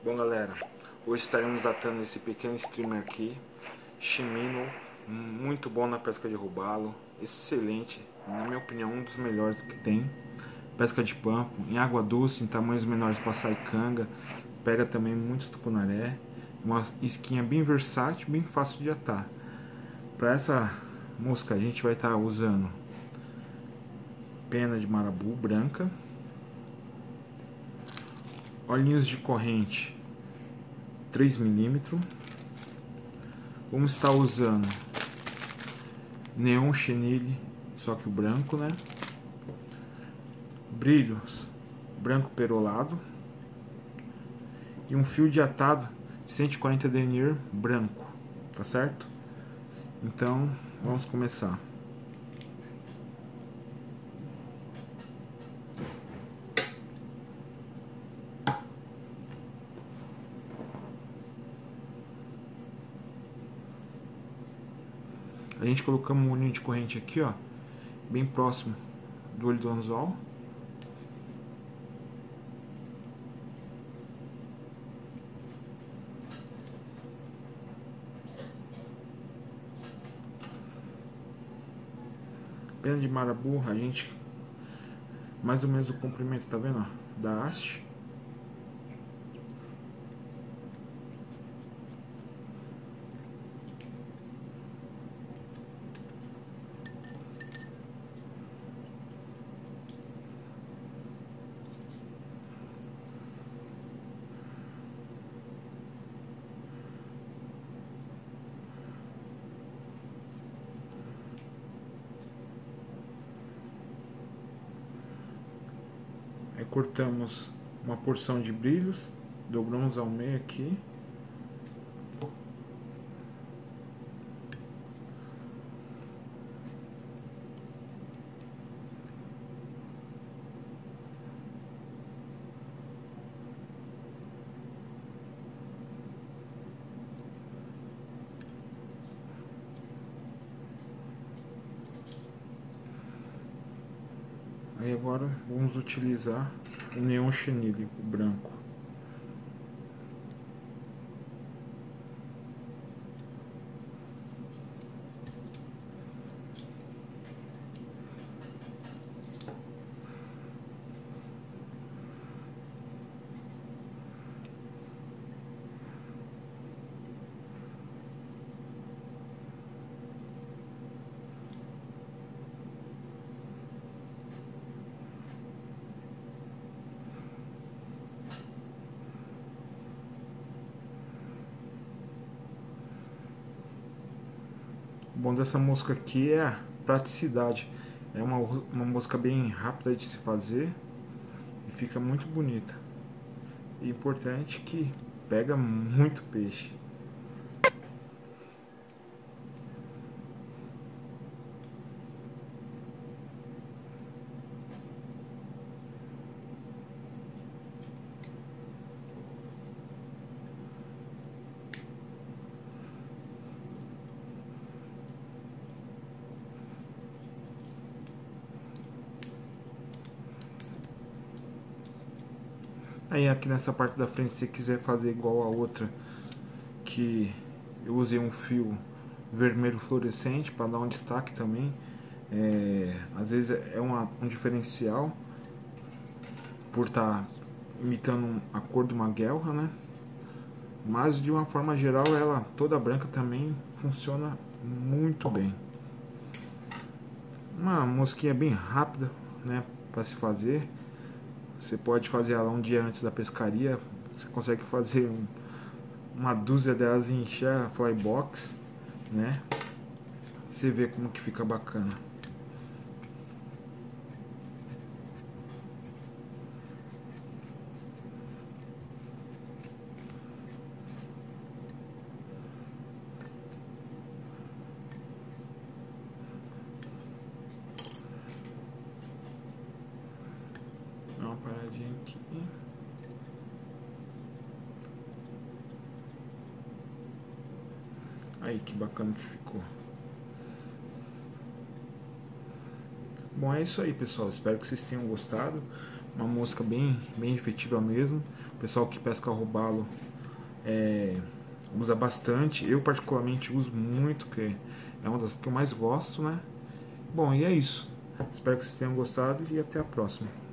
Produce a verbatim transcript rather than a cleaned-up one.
Bom galera, hoje estaremos datando esse pequeno streamer aqui, Shimino, muito bom na pesca de robalo, excelente, na minha opinião um dos melhores que tem, pesca de pampo, em água doce, em tamanhos menores para saicanga, pega também muitos tucunaré, uma isquinha bem versátil, bem fácil de atar. Para essa mosca a gente vai estar usando pena de marabu branca, olhinhos de corrente três milímetros. Vamos estar usando neon chenille, só que o branco, né? Brilhos branco perolado e um fio de atado cento e quarenta denier branco, tá certo? Então vamos começar. A gente colocamos um olhinho de corrente aqui, ó, bem próximo do olho do anzol. Pena de marabu, a gente mais ou menos o comprimento, tá vendo, ó, da haste. Aí cortamos uma porção de brilhos, dobramos ao meio aqui. Aí agora vamos utilizar o neon chenille, o branco. O bom dessa mosca aqui é a praticidade. É uma, uma mosca bem rápida de se fazer e fica muito bonita. E importante que pega muito peixe. Aí aqui nessa parte da frente, se você quiser fazer igual a outra, que eu usei um fio vermelho fluorescente para dar um destaque também, é, às vezes é uma, um diferencial por estar tá imitando a cor de uma guelra, né? Mas de uma forma geral ela toda branca também funciona muito bem. Uma mosquinha bem rápida, né, para se fazer. Você pode fazer ela um dia antes da pescaria. Você consegue fazer um, uma dúzia delas e encher a fly box, né? Você vê como que fica bacana. Dá uma paradinha aqui. Aí que bacana que ficou. Bom, é isso aí, pessoal. Espero que vocês tenham gostado. uma mosca bem, bem efetiva mesmo. O pessoal que pesca robalo é, usa bastante. Eu particularmente uso muito, que é uma das que eu mais gosto, né? Bom, e é isso. Espero que vocês tenham gostado e até a próxima.